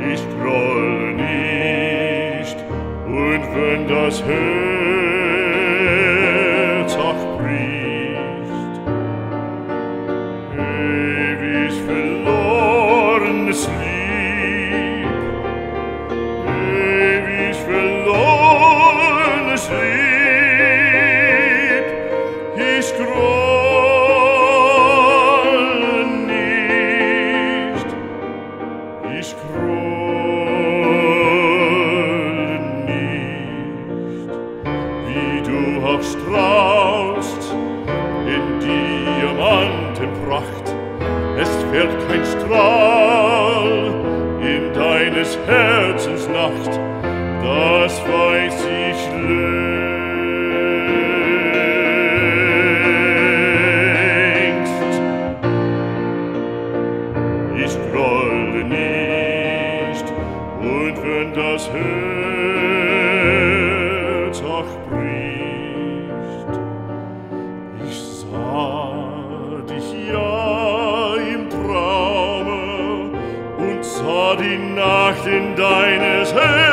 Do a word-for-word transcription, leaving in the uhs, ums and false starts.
Ich grolle nicht, und wenn das Herz auch bricht, ewig verlorenes Lieb, ewig verlorenes Lieb, ich grolle nicht, ich grolle nicht, wie du auch strahlst in Diamantenpracht, es fährt kein Strahl in deines Herzens Nacht, das weiß ich längst. Ich grolle nicht, und wenn das Herz auch bricht, ich sah dich ja im Traume und sah die Nacht in deines Herz